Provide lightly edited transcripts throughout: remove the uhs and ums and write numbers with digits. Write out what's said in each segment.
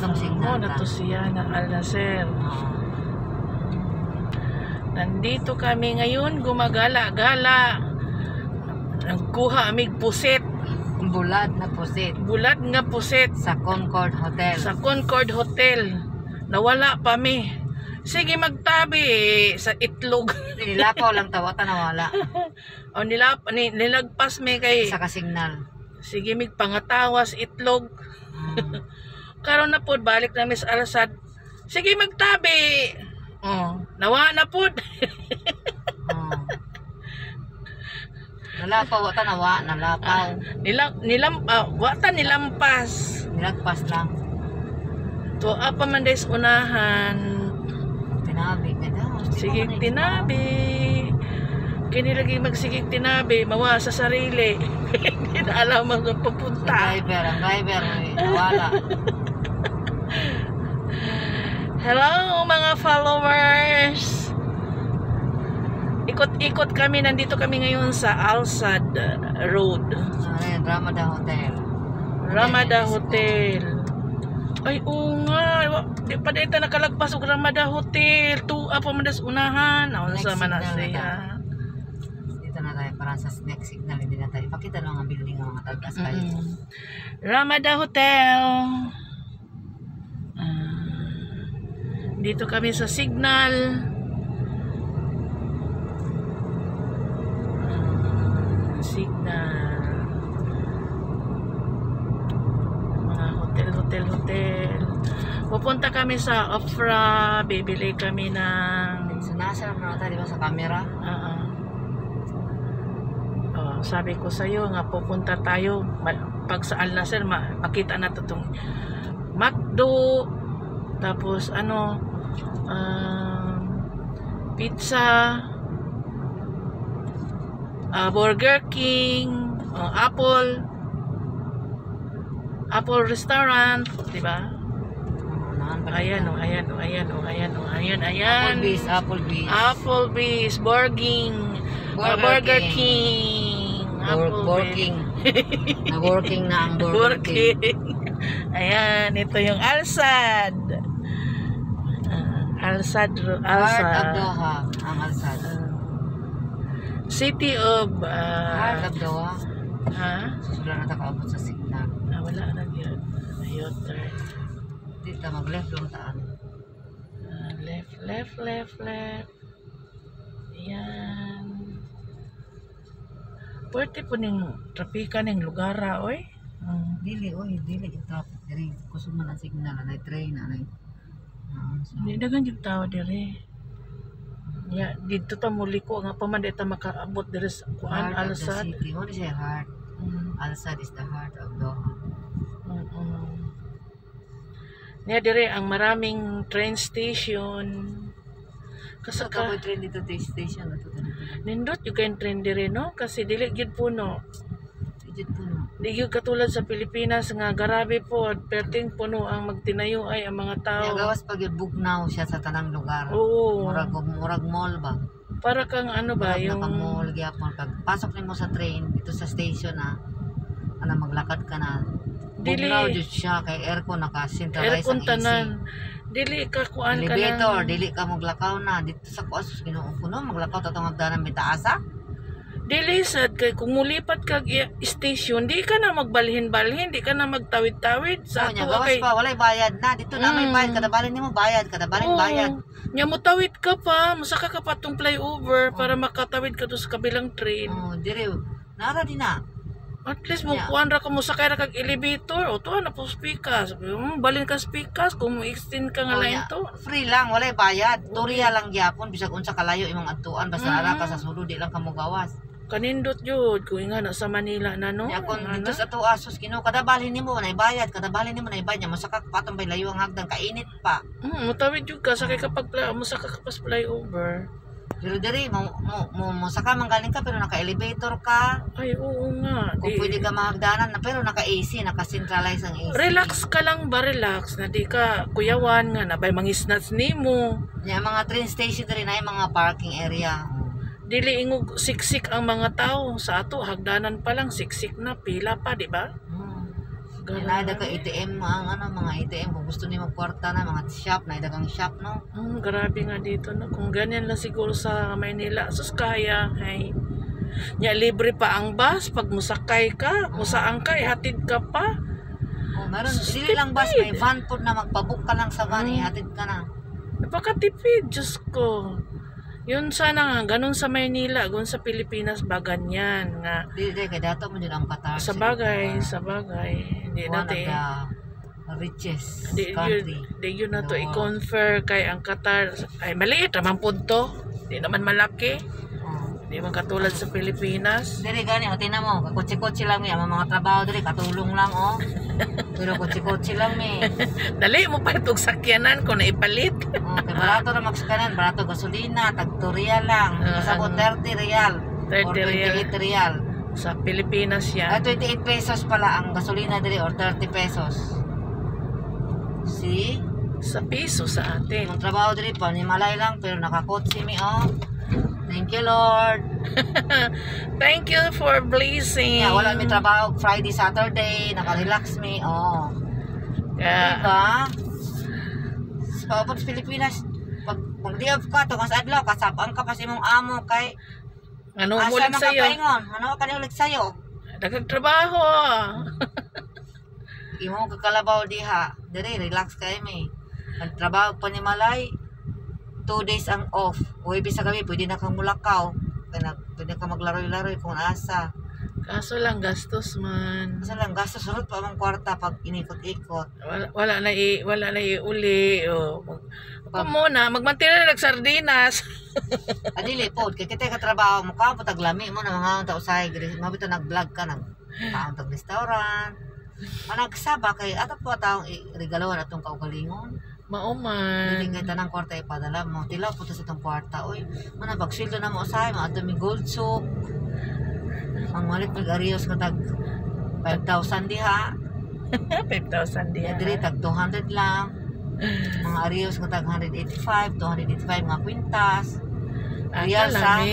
Itong signal na to siya ng Al Nasser. Nandito kami ngayon, gumagala-gala. Nagkuha amig puset. Bulad na pusit. Bulad nga puset. Sa Concord Hotel. Sa Concord Hotel. Nawala pa mi. Sige magtabi sa itlog. Nilapaw lang tawata nawala. O nilagpas mi kay sa kasignal. sige mig pangatawas itlog. Karon na pod balik na Miss Alsad. Sige magtabi. Oh, nawa na pod. Nalapaw wata nawa, nalapaw. Wata nilampas. Nilagpas lang. To apa man des unahan. Tinabi ka daw. Sige tinabi. Kini lagi magsigig tinabi, mawa sa sarili. Hindi na alam ang pupunta. Ang driver, nawala. Hello mga followers. Ikot-ikot kami, nandito kami ngayon sa Alsad Road. Ramada Hotel. Ramada Hotel. Ay oo nga, di pa dito nakalagpas og Ramada Hotel. Tuwa pa man das unahan. Ano sa man siya. Dito na tayo para sa next signal, hindi na tayo. Pakita lang ang building ng mga tagas kayo. Ramada Hotel. Dito kami sa signal. Signal. Mga hotel. Pupunta kami sa Ofra. Bibili kami ng... So, nasa na tayo diba sa camera? Sabi ko sa'yo nga pupunta tayo. Pag sa Al Nasser, makita na ito itong McDo. Tapos pizza, Burger King, Apple Restaurant, di ba? Ayan. Applebee's, Burger King. Working na ang Burger King. Ayan, ito yung Alsad. Alsad. Heart of Doha, ang Alsad. City of Heart of Doha. Susunod na takaabot sa signal. Wala na yun. Ayun, turn. Dito, mag-left lang taan. Left. Ayan. Pwede po ning trapika ning lugar, oy. Dili yung traffic. Dili, kusuman ang signal, anay train, anay. Hindi dagan yung tao dire. Ya, dito ta muli ko nga paman dito makaabot dire sa kuan Alsad. What is your heart? Alsad is the heart of Doha. Niya dire ang maraming train station. Kasaka po train dito station na to. Nindot yung kain train dire no kasi dili gyud puno. Di gyud katulad sa Pilipinas nga garabi po perting puno ang magtinayo ay ang mga tao. Gawas pag yung bugnaw siya sa tanang lugar. Oo. Murag mall ba? Para kang ano ba yung mall gyapon pag pasok nimo sa train dito sa station maglakad ka na. Bugnaw jud siya kay aircon naka-centralize ang AC. tanan. Dili ka kuan ka elevator, dili ka maglakaw na dito sa kuas Ginoo kuno maglakaw tatong hagdanan bitaasa. Dili sad kay kung mulipat kag station, di ka na magbalhin-balhin, di ka na magtawid-tawid sa ato kay pa walay bayad na dito na may bayad kada balhin nimo bayad bayad. Nya mutawid ka pa, musaka ka pa tong flyover para makatawid ka sa kabilang train. Diri nara din na. At least mo kuan ra ka mo sakay ra kag elevator o to na po pikas. Balhin ka pikas kung mo extend ka nga line to. Free lang, walay bayad. Turiya lang gyapon bisag unsa kalayo imong adtuan basta ara ka sa sulod di lang ka mo gawas. Kanindot jud ko nga na sa Manila na no. Ya kun dito sa Tuasos Ginoo kada balhin nimo na bayad, kada balhin nimo na bayad nya masaka patong bay layo ang hagdan kainit pa. Mutawid jud ka sakay kapag musaka ka pas flyover. Pero diri mo saka manggaling ka pero naka-elevator ka. Ay oo nga. Kung pwede ka mahagdanan na pero naka-AC, naka-centralize ang AC. Relax ka lang ba, relax na di ka kuyawan nga na bay mangisnats nimo. Ya mga train station diri na mga parking area. Dili ingog siksik ang mga tao sa ato hagdanan pa lang siksik na pila pa di ba? Naida ka ATM ang mga ATM kung gusto niyo magkwarta na mga shop, naida kang shop no. Grabe nga dito no. Kung ganyan lang siguro sa Maynila, sus kaya ay nya libre pa ang bus pag musakay ka, musaan ka, ihatid ka pa. Meron dili lang bus, may van po na magpabook ka lang sa van, ihatid ka na. Napakatipid, Diyos ko. Yun sana nga, ganun sa Maynila, ganun sa Pilipinas ba ganyan nga. Dili kay dato mo din ang Qatar. Sa bagay. Hindi natin. Richest Di country. yun na to i-confer kay ang Qatar. Ay, maliit naman po to. Di naman malaki. Di man katulad sa Pilipinas. Dili gani, o tinan mo, kutsi-kutsi lang mi, ang mga trabaho dili, katulong lang o. Pero kutsi-kutsi lang mi. Dali mo pa itong sakyanan kung naipalit. Kay barato na magsakanan, barato gasolina, tag 2 real lang. Basta po 30 real. 30 or 28 real. Sa Pilipinas yan. 28 pesos pala ang gasolina dili or 30 pesos. See? Sa piso sa atin. Ang trabaho dili pa, ni malay lang, pero nakakotsi mi o. Thank you, Lord. Thank you for blessing. Yeah, wala mi trabaho Friday, Saturday, naka-relax mi. Oh. Diba? Sa so, Pilipinas, pag di-off ka, tungas adlaw, kasapang ka pa sa imong amo kay ano ulit sa'yo? Ano ka ulit sa'yo? Nagtrabaho. Imo kakalabaw diha. Diri, relax kayo mi. Nagtrabaho pa ni Malay, 2 days ang off. Huwebes sa gabi, pwede na kang mulakaw. Pwede ka maglaro-laro kung asa. Kaso lang gastos man. Kaso lang gastos, sunod pa ang kwarta pag inikot-ikot. Wala na iuli. Ako muna, magmantina na sardinas. Adili po, kaya kita katrabaho mo ka, pataglami mo na mga tao sa mabito nag-vlog ka, nag-tag restaurant. Nagsaba kay ato po taong regalawan atong kaugalingon. Mauman. Hindi ngay tanang kwarta ipadala mo. Tilaw po sa itong kwarta. Uy, muna pagsildo na mo usahay, mga dumi gold soap. Ang malit mag-arios ka tag 5,000 diha. 5,000 diha. Diri tag 200 lang. Mga arios ka tag 185, 285 mga kwintas. Real sa.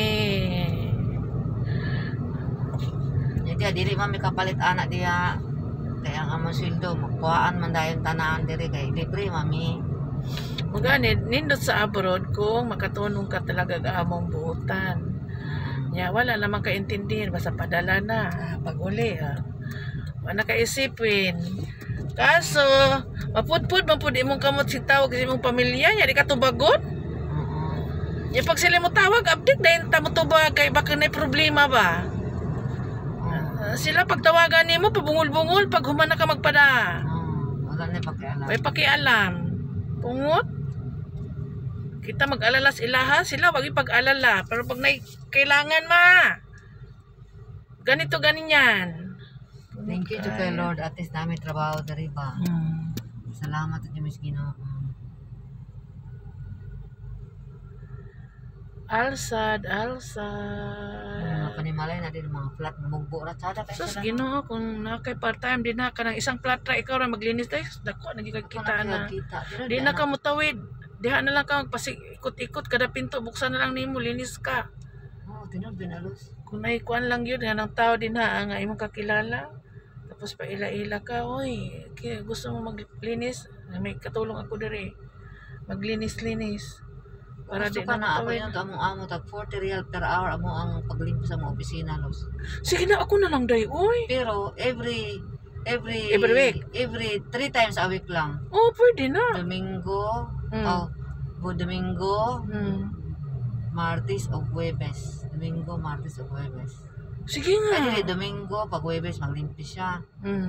Jadi diri man may kapalit anak diha. Kaya ang among sweldo, magkuhaan man dayon tanan diri kay libre mami. Maganit, nindot sa abroad kung makatunong ka talaga ka among buutan. Ya, wala naman kaintindihin, basta padala na. Pag uli, wala kaisipin. Kaso, mapudpud, imong kamot si tawag sa imong pamilya, ya di ka tubagot. Ya, pag sila mo tawag, update dahil ta mo tubag, kay baka na problema ba? Sila pagtawagan nimo pabungol-bungol pag humana ka magpada. Wala na pakialam. May pakialam. Pungot. Kita mag-alala sa ilaha, sila wag ipag-alala. Pero pag kailangan ganito ganyan. Thank you to kay Lord, at least namin trabaho dari ba. Salamat at yung Ginoo. Alsad. Mga panimalay na din mga flat mugbo ra tsada kay Sus, Ginoo, kung nakay part-time din na ka ng isang flat ra ikaw ra maglinis tayo. Dako nagikita na. Di na ka mutawid. Diha na lang ka magpasikot-ikot kada pinto, buksan na lang nimo, linis ka. Tinod binalos. Kung naikuan lang yun, ng tao din nga imong kakilala. Tapos pa ila-ila ka, oy, gusto mo maglinis? May katulong ako diri. Maglinis-linis. Para Gusto di ka na ako matawid. yun, among amo tag 40 real per hour amo ang paglimpis sa mga opisina los. Sige na, ako na lang day, oy. Pero every week? Every 3 times a week lang. Oh, pwede na. Domingo, Domingo, Martes o Huwebes. Domingo, Martes o Huwebes. Sige nga. Ay, Domingo, pag Huwebes, maglimpis siya.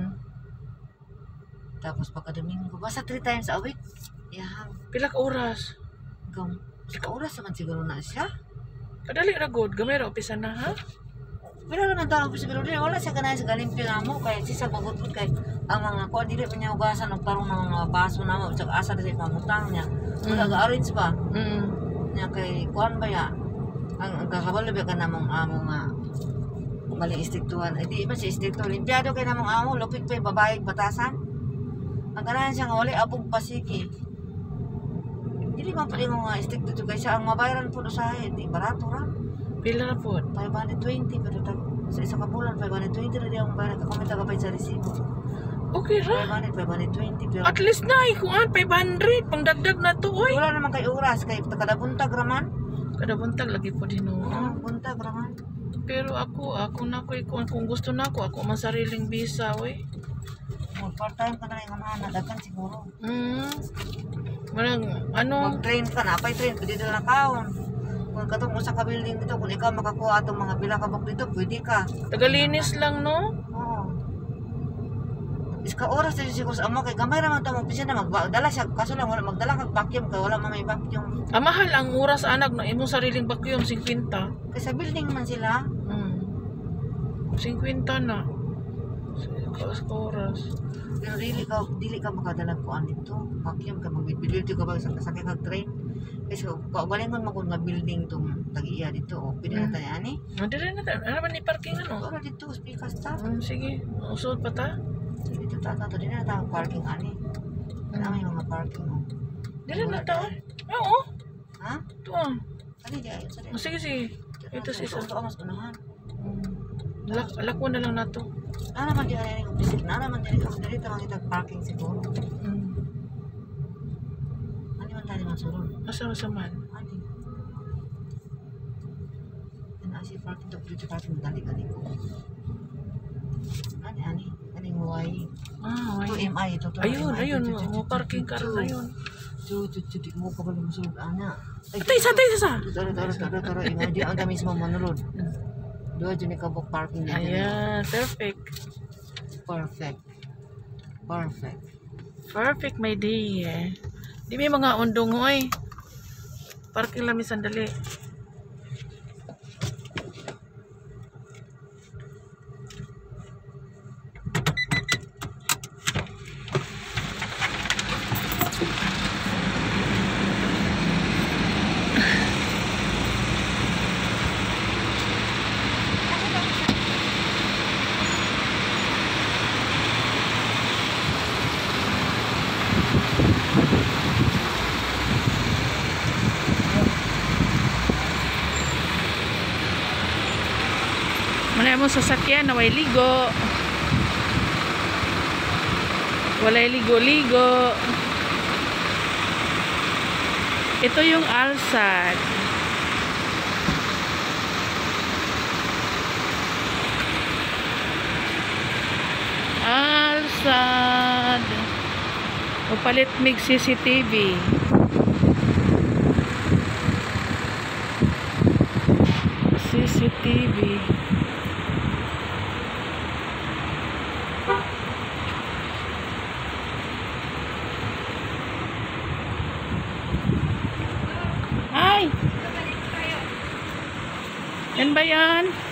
Tapos pagka Domingo, basta 3 times a week. Yang. Pila ka oras? Sa oras naman siguro na siya. Kadali ra god, gamay ra opisa na ha. Pero naman tao pero wala siya kanay sa galimpi nga mo kay sisa pagutod kay ang mga kuan dili man niya ugasan og tarong ng mga baso na mo ug asa dili pamutang niya. Wala ga-arrange pa. Nya kay kuan ba ya? Ang kakabalo ba ka namong amo nga mali istiktuhan. Ay di man siya istikto. Limpyado kay namong amo, lupit pa yung babaeng batasan. Ang ganahan siya nga wala abog pasiki. Dili man pwede mo nga istikto to kay siya ang mabayaran po sa di barato ra. Pila na po? 520 pero sa isang kabulan 520 na di ang bayaran kakomenta ka pa sa resibo. Okay ra. 520 pero At least na ikuan 500 pangdagdag na to oy. wala naman kay oras kay kada buntag raman. Kada buntag lagi po din Buntag raman. Pero ako na ko ikuan kung gusto na ako man sariling visa oy. Part time ka na lang ang daghan siguro. Manang ano Mag-train ka na, train pwede dito na kaon. Kung katong usa ka building dito, kung ikaw makakuha atong mga pila ka book dito, pwede ka. tagalinis lang no. Oo. Iska oras din siguro sa amo kay gamay ra man ta mo opisina magdala siya kaso lang wala magdala kag vacuum kay wala man may vacuum. Mahal ang oras anak na imong sariling vacuum 50. Kay sa building man sila. 50 na. Sa oras. Pero dili ka makadala ko dito. Vacuum ka magbibili dito ka ba sa sakay kag train. Kasi kaugalingon mo kung nga building tong tag-iya dito o pwede na tayo ani. Dire na ano ba ni parking ano? Wala dito speaker stop. Sige, usod pa ta. Dito ta to din na ta parking ani. May mga parking mo. Dire na ta. Oo. Ha? Ito Ani di ayo sa sige. Ito si isa. Ito mas unahan. Lako na lang nato. Naman di ani ko visit na naman dili ka dili ta kita parking siguro. Ani man tali man sulod. Asa man. Ani. Si parking dito parking dali ko. Ani huwag. Why? Ito MI ito. Ayun, mo parking car na yun. Di mo pa pala masulod ana. Tay isa. Tara, imagine ang dami sa manulod. Doon dyan ikabok parking na. Ayan, perfect. Perfect, my day. Di may mga undong oy. Parking lang sandali. Wala mo sasakyan na may ligo. Walay ligo-ligo. Ito yung Alsad. Alsad. Upalit mig CCTV. CCTV. Yan ba yan?